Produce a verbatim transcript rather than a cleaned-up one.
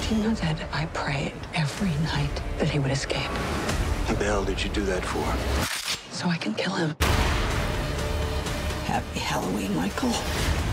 Do you know that I pray every night that he would escape? What the hell did you do that for? So I can kill him. Happy Halloween, Michael.